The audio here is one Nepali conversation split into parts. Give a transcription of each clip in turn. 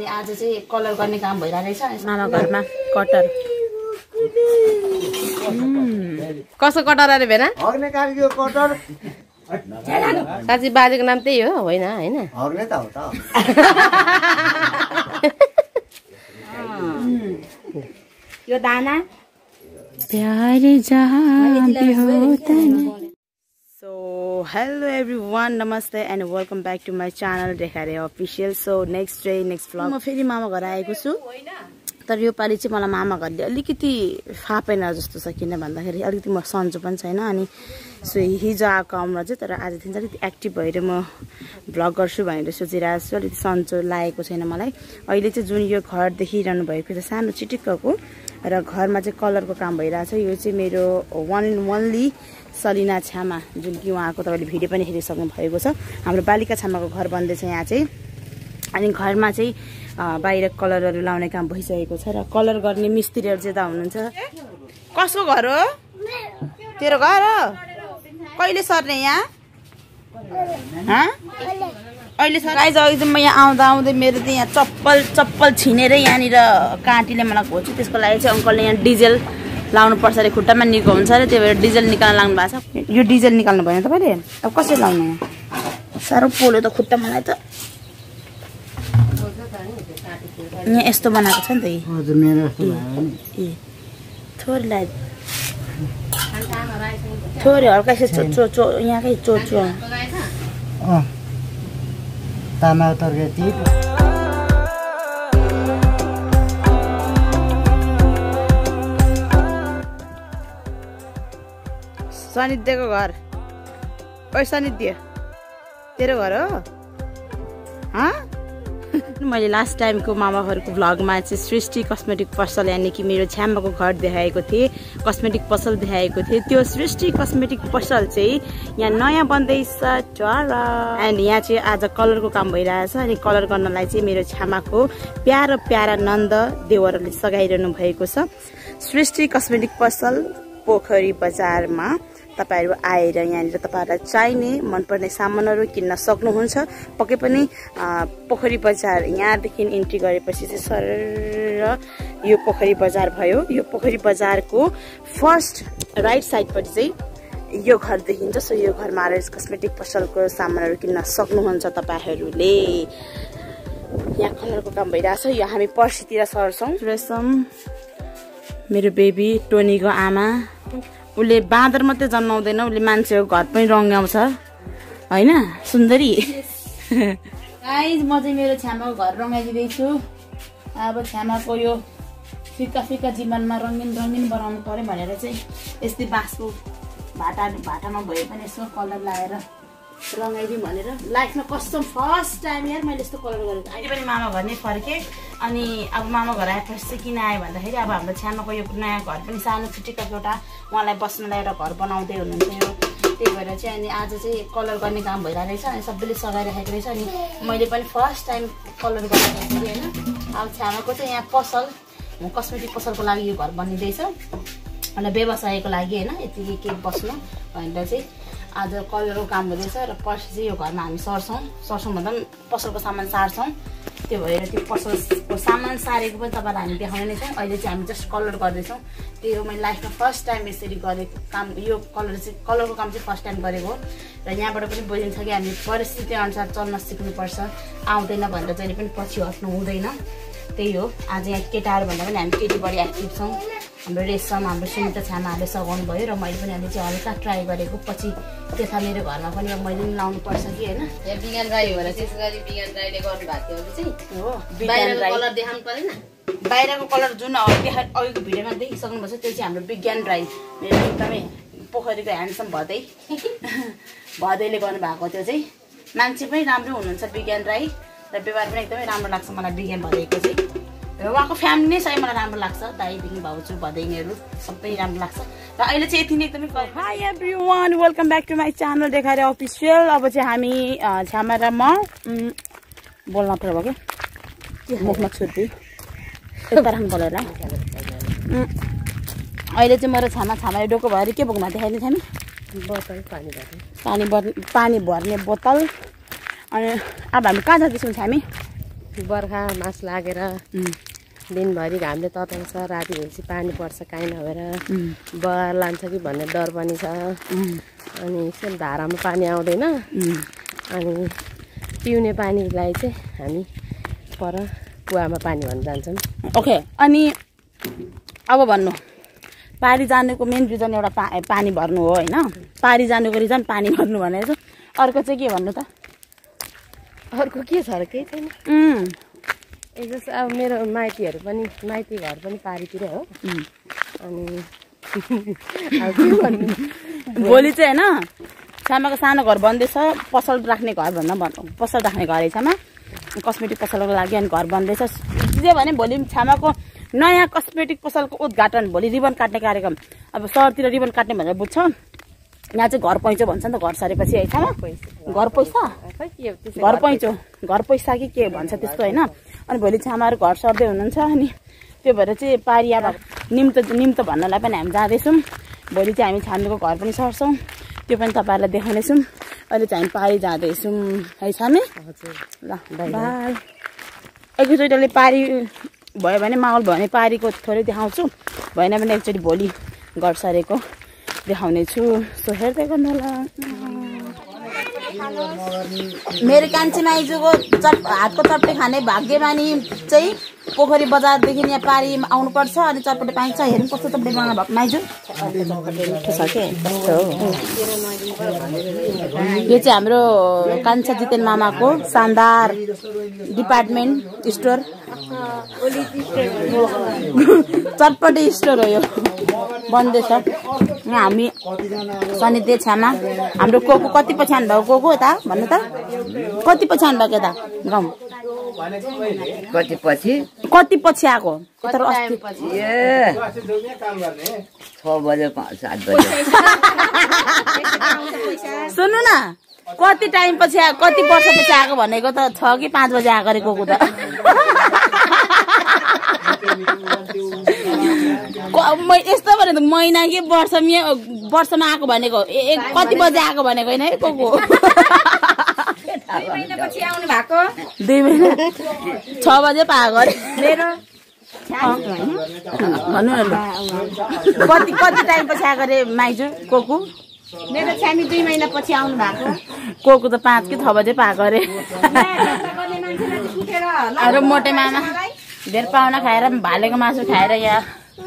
आज चाहिँ कलर गर्ने काम भइरहेछ मामा घरमा कटर कसो कटर अरे भेना हग्ने कालीको कटर साँच्ची बाजेको नाम त्यही हो होइन हैन हग्ने त हो त यो दाना प्यारे जहां भी होता है सो हेलो एभ्रीवन नमस्ते and welcome back to my channel Rekha official so next day next vlog म फेरि मामा घर आएको छु तर यो पालि चाहिँ मलाई मामा घरले अलिकति फापेन जस्तो छ किन भन्दाखेरि अलिकति म सन्चो पनि छैन अनि सो हिजो आएको आउनु चाहिँ तर आजदेखि चाहिँ अलिकति एक्टिभ भएर म भ्लग गर्छु भनेर सोचिरहेको छु अलिकति सन्चो लागेको छैन मलाई अहिले चाहिँ जुन यो घर देखिरहनु भएको छ सानो चिटिक्कको र घरमा चाहिँ कलरको काम भइरहेछ यो चाहिँ मेरो वान एन्ड ओन्ली सलिना छ्यामा जुन कि उहाँको तपाईँले भिडियो पनि हेरिसक्नु भएको छ हाम्रो बालिका छ्यामाको घर बन्दैछ यहाँ चाहिँ अनि घरमा चाहिँ बाहिर कलरहरू लाउने काम भइसकेको छ र कलर गर्ने मिस्त्रीहरू चाहिँ त हुनुहुन्छ कसको घर हो तेरो घर हो कहिले सर्ने यहाँ अहिले सर गाइज अघि चाहिँ म यहाँ आउँदा आउँदै मेरो चाहिँ यहाँ चप्पल छिनेर यहाँनिर काँटीले मलाई घोच्छु त्यसको लागि चाहिँ अङ्कलले यहाँ डिजेल लाउनु पर्छ अरे खुट्टामा निको हुन्छ अरे त्यही भएर डिजेल निकाल्न लाग्नु भएको छ यो डिजेल निकाल्नु भएन तपाईँले अब कसरी लाउनु साह्रो पोल्यो त खुट्टा मलाई त यहाँ यस्तो बनाएको छ नि त थोरै थोरै हल्का यहाँकै चोचो तामा तरकारी सानिध्यको घर ओ सानिध्य तेरो घर हो मैले लास्ट टाइमको मामा घरको भ्लगमा चाहिँ सृष्टि कस्मेटिक पसल यानि कि मेरो छ्यामाको घर देखाएको थिएँ कस्मेटिक पसल देखाएको थिएँ त्यो सृष्टि कस्मेटिक पसल चाहिँ यहाँ नयाँ बन्दैछ एन्ड यहाँ चाहिँ आज कलरको काम भइरहेछ अनि कलर गर्नलाई चाहिँ मेरो छ्यामाको प्यारा नन्द देवरले सघाइरहनु भएको छ सृष्टि कस्मेटिक पसल पोखरी बजारमा तपाईहरु आएर यहाँनिर तपाईहरुलाई चाहिने मनपर्ने सामानहरु किन्न सक्नुहुन्छ पक्कै पनि पोखरी बजार यहाँदेखि इन्ट्री गरेपछि चाहिँ सर यो पोखरी बजार भयो यो पोखरी बजारको फर्स्ट राइट साइडपट्टि चाहिँ यो घर देखिन्छ सो यो घरमा आएर कस्मेटिक पसलको सामानहरु किन्न सक्नुहुन्छ तपाईहरुले यहाँ कलरको काम भइरहेछ यो हामी पर्सितिर सर्छौं रेशम मेरो बेबी टोनीको आमा उले बाँदर मात्रै जन्माउँदैन उले मान्छेको घर पनि रङ्गाउँछ हैन सुन्दरी गाइस म चाहिँ मेरो छ्यामाको घर रङ्गाइदिँदैछु अब छ्यामाको यो फिका जीवनमा रङ्गीन बनाउनु पर्यो भनेर चाहिँ यस्तै बाँसको भाटामा भए पनि यसो कलर लगाएर रङ्गाइदिउँ भनेर लाइफमा कस्तो फर्स्ट टाइम यार मैले यस्तो कलर गरेको अहिले पनि मामा घर नै फर्केँ अनि अब मामा घर आएपछि चाहिँ किन आयो भन्दाखेरि अब हाम्रो छ्यामाको यो नयाँ घर पनि सानो छिटिक्क एउटा उहाँलाई बस्नलाई एउटा घर बनाउँदै हुनुहुन्छ यो त्यही भएर चाहिँ अनि आज चाहिँ कलर गर्ने काम भइरहेको रहेछ अनि सबैले सघाइराखेको रहेछ अनि मैले पनि फर्स्ट टाइम कलर गरिरहेको थिएँ होइन अब छ्यामाको चाहिँ यहाँ पसल कस्मेटिक पसलको लागि यो घर बनिँदैछ अनि व्यवसायको लागि होइन यति के बस्नु भनेर चाहिँ आज कलरको काम हुँदैछ र पछि चाहिँ यो घरमा हामी सर्छौँ भन्दा पनि पसलको सामान सार्छौँ त्यो भएर त्यो पसलको सामान सारेको पनि तपाईँलाई हामी देखाउने नै छौँ अहिले चाहिँ हामी जस्ट कलर गर्दैछौँ त्यही हो मैले लाइफमा फर्स्ट टाइम यसरी गरेको काम यो कलरको काम चाहिँ फर्स्ट टाइम गरेको हो र यहाँबाट पनि बुझिन्छ कि हामी परिस्थिति अनुसार चल्न सिक्नुपर्छ आउँदैन भनेर जहिले पनि पछि हट्नु हुँदैन त्यही हो आज यहाँ केटाहरू भन्दा पनि हामी केटी बढी एक्टिभ छौँ हाम्रो रेशम हाम्रो सुनिता छ्यामाहरूले सघाउनु भयो र मैले पनि अहिले चाहिँ हल्का ट्राई गरेको पछि त्यता मेरो घरमा पनि अब मैले पनि लाउनु पर्छ कि होइन बिगान राई हो र त्यसै गरी बिगान राईले गर्नुभएको थियो चाहिँ हो बाहिरको कलर देखाउनु परेन बाहिरको कलर जुन अघिको भिडियोमा देखिसक्नुपर्छ त्यो चाहिँ हाम्रो विज्ञान राई मेरो एकदमै पोखरीको ह्यान्डसम भदैले गर्नुभएको त्यो चाहिँ मान्छे पनि राम्रो हुनुहुन्छ विज्ञान राई र व्यवहार पनि एकदमै राम्रो लाग्छ मलाई विज्ञान भदैको चाहिँ र उहाँको फ्यामिली नै सही मलाई राम्रो लाग्छ दाइदेखि भाउजू भदैनीहरू सबै राम्रो लाग्छ र अहिले चाहिँ यति नै एकदमै hi everyone welcome back to my channel देखाएर अफिसियल अब चाहिँ हामी छ्यामा र म बोल्न पर्यो के मुखमा छुर्ती यता राख्नु पर्यो होला अहिले चाहिँ मेरो छामाले डोको भएर के बोक्नु देखाइदिन्छ हामी बोतल पानी भर्ने बोतल अनि अब हामी कहाँ जाँदैछौँ हामी बर्खा मास लागेर दिनभरि घामले तताउँछ, राति भएपछि पानी पर्छ काहीँ नभएर बगाएर लान्छ कि भन्ने डर पनि छ। अनि यसो धारामा पानी आउँदैन, अनि पिउने पानीलाई चाहिँ हामी पर कुवामा पानी भन्न जान्छौँ। ओके, अनि अब भन्नु, पारी जानुको मेन रिजन एउटा पानी भर्नु हो होइन? पारी जानुको रिजन पानी भर्नु भनेको छ। अर्को चाहिँ के भन्नु त? अर्को के छ र? केही छैन। जस्तो अब मेरो माइतीहरू पनि, माइती घर पनि पारीतिर हो। अनि अब के भन्नु, भोलि चाहिँ होइन छ्यामाको सानो घर बन्दैछ, पसल राख्ने घर पसल राख्ने घर छ्यामा कस्मेटिक पसलको लागि, अनि घर बन्दैछ। जे भने भोलि छ्यामाको नयाँ कस्मेटिक पसलको उद्घाटन, भोलि रिबन काट्ने कार्यक्रम। अब सहरतिर रिबन काट्ने भनेर बुझ्छ, यहाँ चाहिँ घर पैँचो भन्छ नि त। घर सरेपछि है छ्यामा घर पैसा, घर पैँचो, घर पैसा कि के भन्छ त्यस्तो होइन। अनि भोलि छ्यामाहरू घर सर्दै हुनुहुन्छ, अनि त्यो भएर चाहिँ पारिया निम्तो भन्नलाई पनि हामी जाँदैछौँ। भोलि चाहिँ हामी छामीको घर पनि सर्छौँ, त्यो पनि तपाईँहरूलाई देखाउनेछौँ। अहिले चाहिँ हामी पारी जाँदैछौँ है छामी? ल बाई। एकैचोटि पारी भयो भने, माहौल भयो भने पारीको थोरै देखाउँछु, भएन भने एकचोटि भोलि घर सरेको देखाउने छु। सो हेर्दै गर्नु होला। मेरो कान्छी माइजूको हातको चट्टे खाने भाग्यमानी चाहिँ पोखरी बजारदेखि यहाँ पारी आउनुपर्छ, अनि चटपटे पाइन्छ। हेर्नु कस्तो चटपटे बनाउनु भएको माइजू। यो चाहिँ हाम्रो कान्छा जितेन मामाको शानदार डिपार्टमेन्ट स्टोर, चटपटे स्टोर हो यो, बन्दैछ। यहाँ हामी सनिते छ्यामा, हाम्रो कोको कति पछि आउनु भएको? कोको यता भन्नु त, कति पछि आउनु भएको यता गाउँ? कति पछि आएको? तर अस्ति 6 बजे 7 बजे। सुन्नु न, कति टाइम पछि आएको, कति वर्ष पछि आएको भनेको त 6 कि 5 बजे आएको अरे कोको त। यस्तो भनेको महिना कि वर्षमा आएको भनेको, कति बजे आएको भनेको होइन है कोको। 2 महिनापछि आउनु भएको। 2 महिना 6 बजे पाएको अरे मेरो। भन्नु न, कति टाइम पछि आएको अरे माइजू कोको? मेरो छ्यामी 2 महिनापछि आउनु भएको। कोको त 5 कि 6 बजे पाएको अरे। अरू मोटे मामा धेर पाहुना खाएर भालेको मासु खाएर यहाँ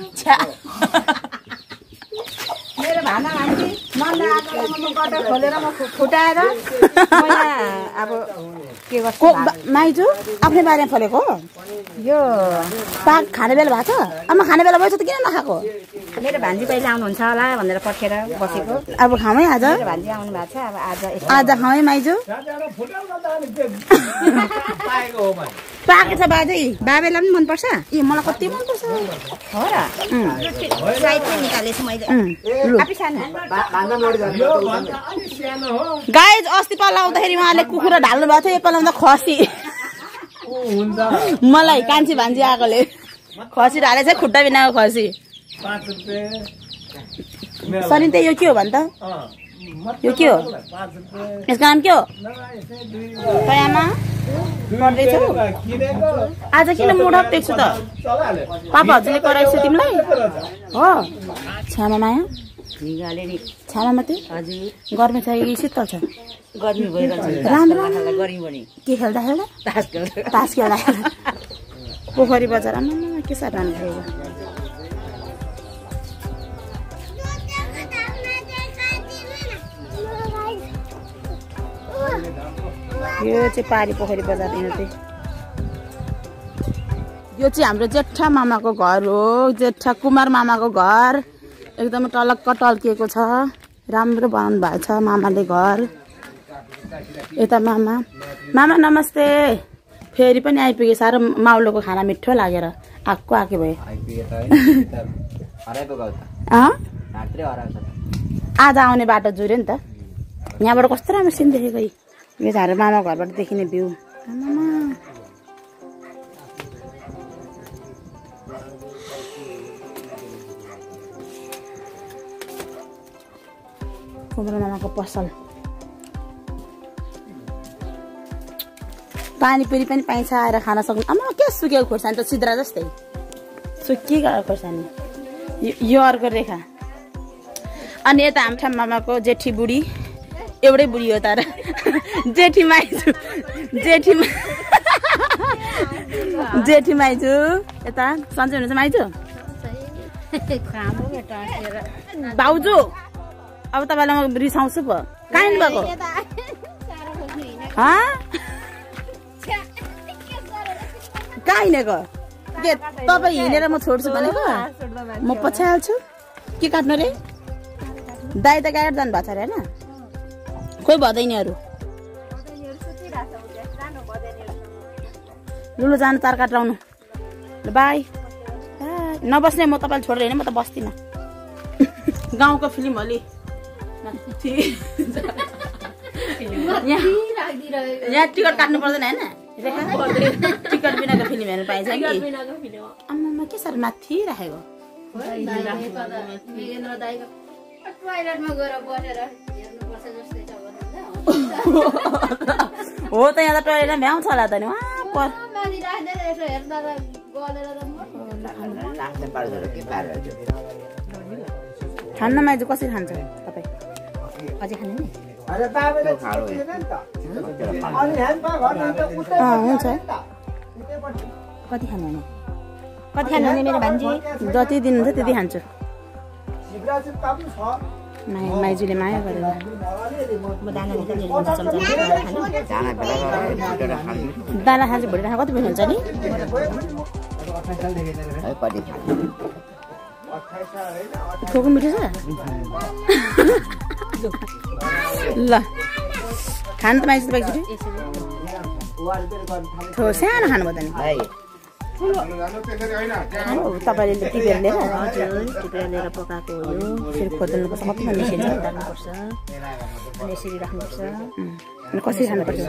मेरो भाना भान्जी मन आएको खोलेर म फुटाएर अब के गर्छु। माइजू आफ्नै बारेमा फलेको यो साग खाने बेला भएको छ? आमा खाने बेला भएछ त किन नखाएको? मेरो भान्जी कहिले आउनुहुन्छ होला भनेर पर्खेर बसेको। अब खाउँ है आज। मेरो भान्जी आउनु भएको छ, अब आज खाउँ है माइजू। पाएको छ बाजे, बाबेलाई पनि मनपर्छ। ए मलाई कति मनपर्छ हो र। साइड चाहिँ निकालेछु मैले। गाइज अस्ति पाला आउँदाखेरि उहाँले कुखुरा ढाल्नु भएको थियो, योपालि आउँदा खसी। मलाई कान्छी भान्जी आएकोले खसी ढालेछ, खुट्टा बिनाको खसी। सनी त यो के हो भन् त? यो के हो? यसको नाम के हो? आमा पढ्दैछौ? आज किन मुडअप देख्छु त? पापा हजुरले कराइछ तिमीलाई? हो छ्यामा माया छ्यामा मात्रै? गर्मी छ कि शीतल छ? गर्मी भइरहेछ। राम्रो गर्मी पनि के खेल्दा खेल्दा? तास खेल्दा पोखरी बजार आमा के साह्रो राम्रो खेलेको। यो चाहिँ पारी पोखरी बजार। यो चाहिँ हाम्रो जेठा मामाको घर हो, जेठा कुमार मामाको घर। एकदमै टलक्क टल्किएको छ, राम्रो बनाउनु भएको छ मामाले घर। यता मामा नमस्ते। फेरि पनि आइपुगे, साह्रो माउलोको खाना मिठो लागेर आएको भयो। आज आउने बाटो जुर्यो नि त, यहाँबाट कस्तो राम्रो सिन देखेको। यो हाम्रो मामा घरबाट देखिने भ्यू। कुमार मामाको पसल पानीपुरी पनि पाइन्छ आएर खान सक्नु आमा के सुकेको खोर्सानी त सिद्रा जस्तै सुकिएको खोर्सानी यो अर्को रेखा अनि यता हाम्रो मामाको जेठी बुढी एउटै बुढी हो तर जेठी माइजू जेठी माइजू यता सन्चै हुनुहुन्छ माइजू भाउजू अब तपाईँलाई म रिसाउँछु पो कहाँ हिँड्नुभएको कहाँ हिँडेको के तपाईँ हिँडेर म छोड्छु भनेको म पछि हाल्छु के काट्नु रे दाइ त गाडी जानु भएको छ अरे होइन खोइ भदैनीहरू लुलु जानु तार काटाउनु बाई नबस्ने म तपाईँलाई छोडेर होइन म त बस्दिनँ गाउँको फिल्म होली यहाँ टिकट काट्नु पर्दैन होइन टिकट बिनाको फिल्म हेर्नु पाइन्छ कि आम्मामा के साह्रो माथि राखेको हो त यहाँ त टोइलेट भ्याउँछ होला त नि खान्न माइजू कसरी खान्छ तपाईँ अझै खाने नि हुन्छ कति खानुहुने मेरो भान्जी जति दिनुहुन्छ त्यति खान्छु माइजूले माया गरेर दाना खान्छु भोलि राखेर कति पैसा हुन्छ नि खोको मिठो छ ल खानु त माइजू तपाईँको सानो खानुभयो त नि तपाईँले टिपेर लिएर पकाएको हो यो फेरि खोज्नुपर्छ मात्रै निस्किन्छ राख्नुपर्छ अनि यसरी राख्नुपर्छ अनि कसरी खानुपर्छ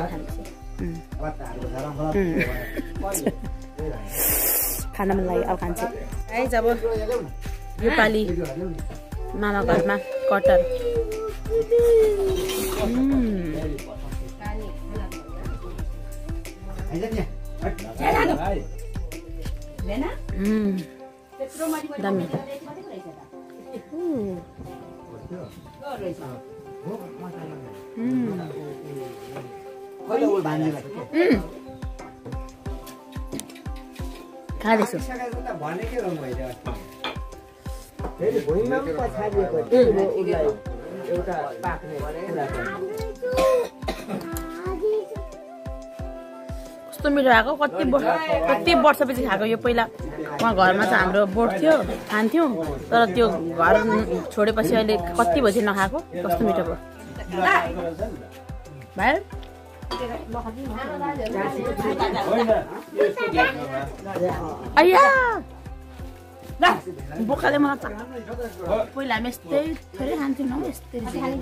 खान मन लाग्यो अब खान्छु है जब योपालि मामा घरमा कटहर दामी खाँदैछु कस्तो मिठो आएको कति वर्षपछि खाएको यो पहिला उहाँ घरमा चाहिँ हाम्रो बोट थियो खान्थ्यौँ तर त्यो घर छोडेपछि अहिले कति बजी नखाएको कस्तो मिठो भयो भाइ अय्या बोकाले मलाई पहिला हामी यस्तै थोरै खान्थ्यौँ न यस्तै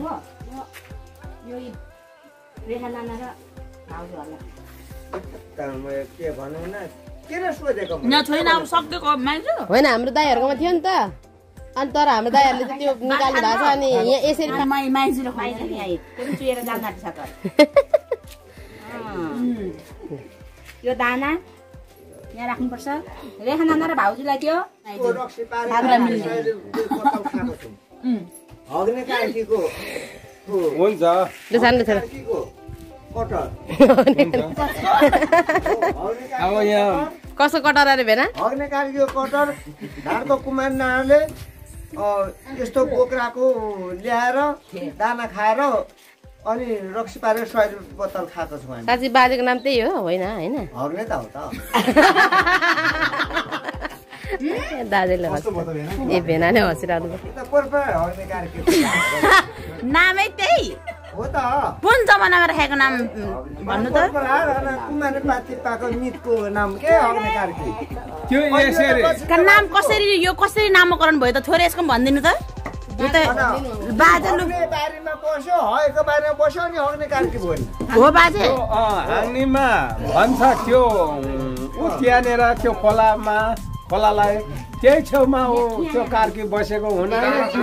होइन हाम्रो दाइहरूकोमा थियो नि त अनि तर हाम्रो दाइहरूले चाहिँ त्यो निकाल्नु भएको छ अनि यहाँ यसरी यो दाना यहाँ राख्नुपर्छ रेखा नाना र भाउजूलाई त्यो कसो कटर अरे भेना हग्ने कार्कीको कटर ढाडको कुमार नानाले यस्तो बोक्राको ल्याएर दाना खाएर अनि रक्सी पारेर 100 रुपियाँ बोतल खाएको छु हामी साँच्ची बाजेको नाम त्यही हो होइन होइन हग्ने त हो त दाजुले ए भेना नै हँसिरहनु नामै त्यही हो त कुन जमानामा राखेको नाम भन्नु त कुमार पाती पाको मितको नाम के हग्ने कार्की त्यो यसरी नाम कसरी यो कसरी नामकरण भयो त थोरै यसको भनिदिनु त यो त बाजे बारीमा बस्यो हयको बारीमा बस्यो नि हग्ने कार्की भयो नि हो बाजे हाँग्नेमा भन्छ त्यो उ त्यहाँनिर त्यो खोलालाई त्यही छेउमा ऊ त्यो कार्की बसेको हुन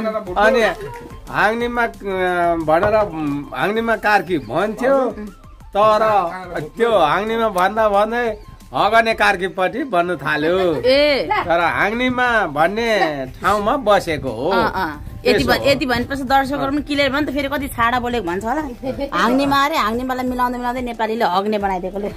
अनि हाँग्नेमा भनेर हाँग्नेमा कार्की भन्थ्यो तर त्यो हाँग्नीमा भन्दा भन्दै हगने कार्कीपट्टि भन्नु थाल्यो तर हाँग्नीमा भन्ने ठाउँमा बसेको हो यति भनेपछि दर्शकहरू पनि क्लियर भयो नि त फेरि कति छाडा बोलेको भन्छ होला हाँग्नेमा अरे हाँग्नेमालाई मिलाउँदै मिलाउँदै नेपालीले हग्ने बनाइदिएकोले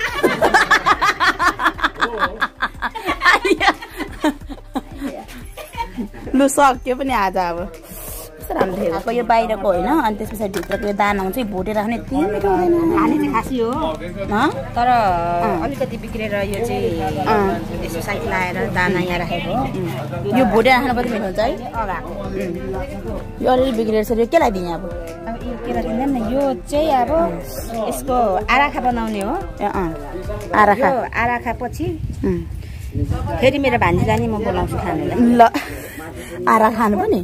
लु सक्यो पनि आज अब राम्रो यो बाहिरको होइन अनि त्यस पछाडि भित्रको यो दाना हुन्छ भोटेर राख्ने खाने चाहिँ खासी हो तर अलिकति बिग्रेर यो चाहिँ यसो साइड लाएर दाना यहाँ राखेको यो भोटेर राख्नु पनि मिल्नुहुन्छ है यो अलिअलि बिग्रेर छ यो के लगाइदिने अब यो के लगाइदिँदैन न यो चाहिँ अब यसको आराखा बनाउने हो आराखा पछि फेरि मेरो भान्जीलाई नि म बोलाउँछु खानुलाई ल आराखा खानु पनि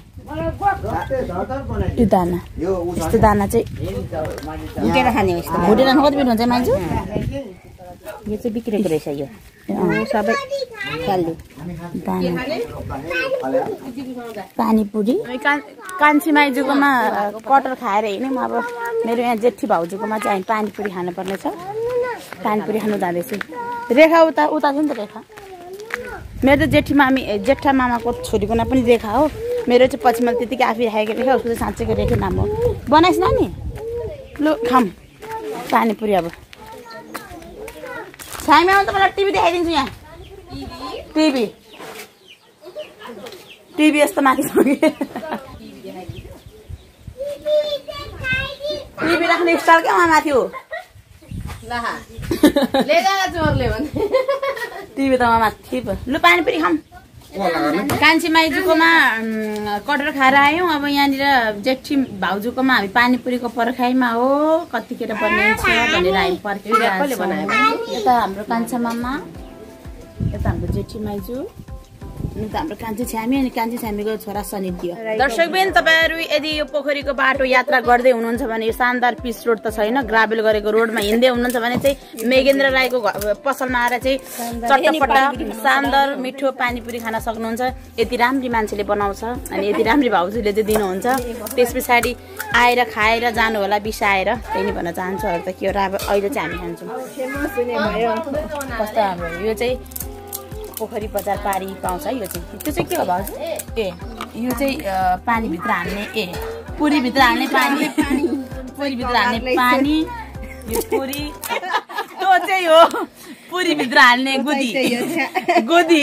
यो दाना यस्तो दाना चाहिँ भुटेर खाने हो भुटेर खानु कति मिठो हुन्छ मान्छे यो चाहिँ बिग्रेको रहेछ यो सबै खालु दाना पानीपुरी कान्छी माइजूकोमा कटर खाएर हिँड्यौँ अब मेरो यहाँ जेठी भाउजूकोमा चाहिँ हामी पानीपुरी खानुपर्ने छ पानीपुरी खानु जाँदैछु रेखा उता छ नि त रेखा मेरो त जेठा मामाको छोरीको नाम पनि रेखा हो मेरो चाहिँ पछि मैले त्यतिकै आफै राखेको रेखा उसको चाहिँ साँच्चैको रेखा नाम हो बनाइस् नानी लु खाम पानीपुरी अब छाइमा आउँछ मलाई टिभी देखाइदिन्छु यहाँ टिभी यस्तो माथि छ टिभी राख्ने स्टाइल क्या माथि हो टिभी त माथि लु पानीपुरी खाम कान्छी माइजूकोमा कटर खाएर आयौँ अब यहाँनिर जेठी भाउजूकोमा हामी पानीपुरीको पर्खाइमा हो कतिखेर बनिन्छ भनेर हामी पर्खिरहेको यता हाम्रो कान्छा मामा यता हाम्रो जेठी माइजू अनि त हाम्रो कान्छी छ्यामी अनि कान्छी छ्यामीको छोरा सनिध्य दर्शकबिन तपाईँहरू यदि यो पोखरीको बाटो यात्रा गर्दै हुनुहुन्छ भने यो शानदार पिच रोड त छैन ग्राभेल गरेको रोडमा हिँड्दै हुनुहुन्छ भने चाहिँ मेघेन्द्र राईको पसलमा आएर चाहिँ चट्टपट्टा शानदार मिठो पानीपुरी खान सक्नुहुन्छ यति राम्री मान्छेले बनाउँछ अनि यति राम्री भाउजूले चाहिँ दिनुहुन्छ त्यस पछाडि आएर खाएर जानु होला बिसाएर त्यही नै भन्न चाहन्छु अरू त के हो र अब अहिले चाहिँ हामी खान्छौँ कस्तो हाम्रो यो चाहिँ पोखरी बजार पारी पाउँछ है यो चाहिँ त्यो चाहिँ के हो भाउजू यो चाहिँ पानीभित्र हाल्ने पुरीभित्र हाल्ने पानी पुरीभित्र हाल्ने पानी यो पुरी त्यो चाहिँ हो पुरीभित्र हाल्ने गुदी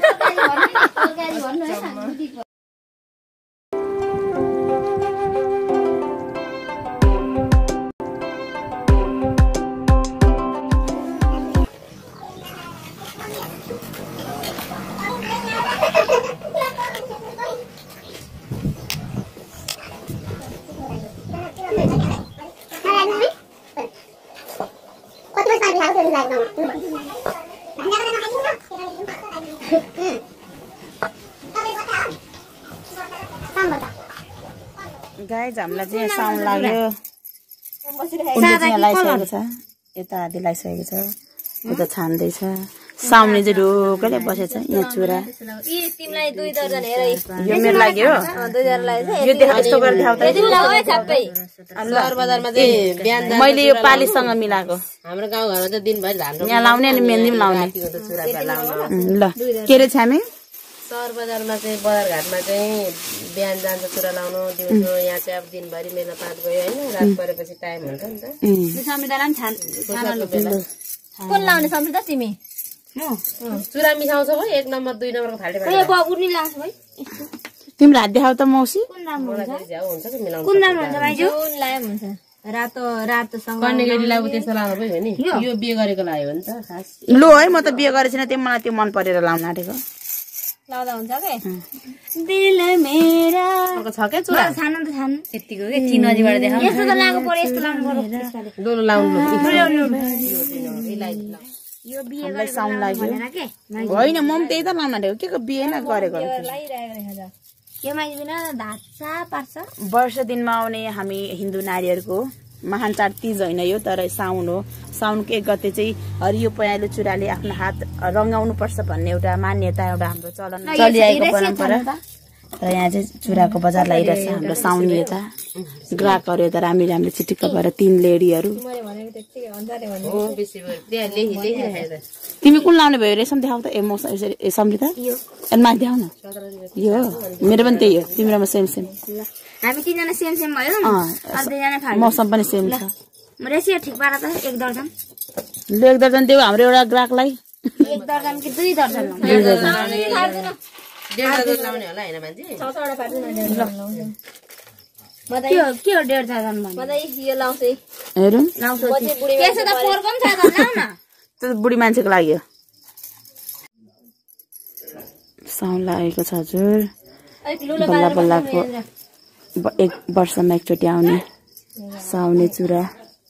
गाइज हामीलाई चाहिँ साउन्ड लाग्यो लगाइसकेको छ यता आधी लगाइसकेको छ उता छान्दैछ साउन्डले चाहिँ ढोकैले बसेछ यहाँ चुरा यो मेरो लागि हो यो यस्तो गरेर मैले यो पालिससँग मिलाएको हाम्रो गाउँघरमा चाहिँ दिनभरि धान यहाँ लाउने अनि मेहन्दी पनि लाउने ल के रे छामी सहर बजारमा चाहिँ बजारघाटमा चाहिँ बिहान जान्छ चुरा लाउनु दिउँसो यहाँ चाहिँ अब दिनभरि मेलापात गयो होइन रात परेपछि टाइम हुन्छ नि त कुन लाउने सम्झिँदा तिमी चुरा मिसाउँछौ है 1 नम्बर 2 नम्बरको फाल्टे तिम्रो हात देखाउ त मौसी कुन राम्रो हुन्छ हुन्छ कि मिलाउनु कुन राम्रो हुन्छ भाइजू कुन लायो हुन्छ रातोसँग कन्ने केटीलाई त्यस्तो लाउनु पऱ्यो नि यो बिहे गरेको लाग्यो भने त खास लो है म त बिहे गरेको छैन त्यो मलाई त्यो मन परेर लाउन आँटेको लाउँदा हुन्छ के दिल मेरा छ के चुरा छान त छान यतिको के 3 बजीबाट देखाउनु यस्तो त लाग्नु पर्यो यस्तो लाउनु पर्यो दोलो लाउनु यो बिहे हामीलाई साउन्ड लाग्यो होइन म पनि त्यही त लाउन आँटेको के को बिहे न गरेको यो माइबिना धाचा पार्छ वर्ष दिनमा आउने हामी हिन्दू नारीहरूको महान चाड तीज होइन यो तर साउन हो साउनको 1 गते चाहिँ हरियो पहेँलो चुराले आफ्नो हात रंगाउनु पर्छ भन्ने एउटा मान्यता एउटा हाम्रो चलन चलिआएको परम्परा र यहाँ चाहिँ चुराको बजार लागिरहेछ हाम्रो साउनी यता ग्राहकहरू यता राम्री चिटिक्क भएर 3 लेडीहरू भनेको त्यति अन्जारे भने हो बेसी भयो त्यहाँ लेखिराखेको तिमी कुन लाउने भयो रेशम देखाउ त ए सम्रिता अनि माथि देखाउ न यो मेरो पनि त्यही हो तिम्रोमा सेम सेम हामी तीनजना सेम सेम भयो अझ दुईजना फाल्टु मौसम पनि सेम छ म रेसियो ठिक पारा त 1 दर्जन ल 1 दर्जन देऊ हाम्रो एउटा ग्राहकलाई 1 दर्जन कि 2 दर्जन लाउँ 2 दर्जन लाउने होला हैन मान्छे 6 पार्टी के हो 1.5 दर्जन भन्दा यो लाउँछ हेरौँ लाउँछ त्यसो त फोर पनि छ त लाउ न त्यो बुढी मान्छेको लागि हो साउन लागेको छ हजुर बल्ल बल्लको 1 वर्षमा एकचोटि आउने साउने चुरा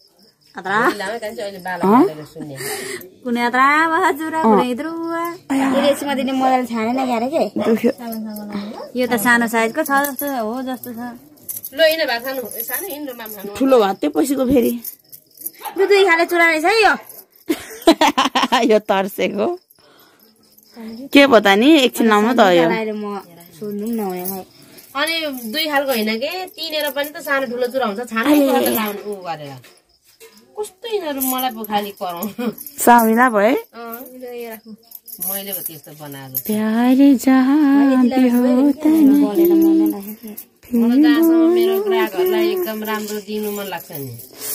कुनै अत्रा चुरा कुनै द्रुवा रेसिमा दिने मजाले छानेन क्यारे के यो त सानो साइजको छ जस्तो हो जस्तो छ ल इन भात खानु सानो इन्डो माम खानु ठुलो भात पसिको फेरि दुई खाले चुरा रहेछ है यो यो तर्सेको के पता नि एकछिन लाउनु त यो म सोध्नु पनि नहुने अनि 2 खालको हैन के तिनेर पनि त सानो ठुलो चुरा हुन्छ छानो लाउनु उ गरेर कस्तो यिनीहरु मलाई पो खाली कराउनु साउला भए मैले पो त्यस्तो बनाएको प्यारे जहां भी होता नहीं मलाई जहाँसम्म मेरो ग्राहकहरुलाई एकदम राम्रो दिनु मन लाग्छ नि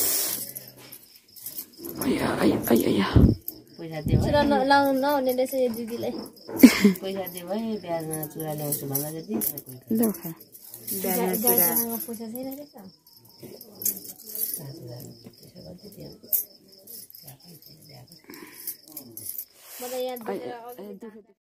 पैसा दियो चुरा लाउनु नहुने रहेछ यो दिदीलाई पैसा दियो है ब्याजमा चुरा ल्याउँछु भन्दा चाहिँ पैसा छैन रहेछ मलाई याद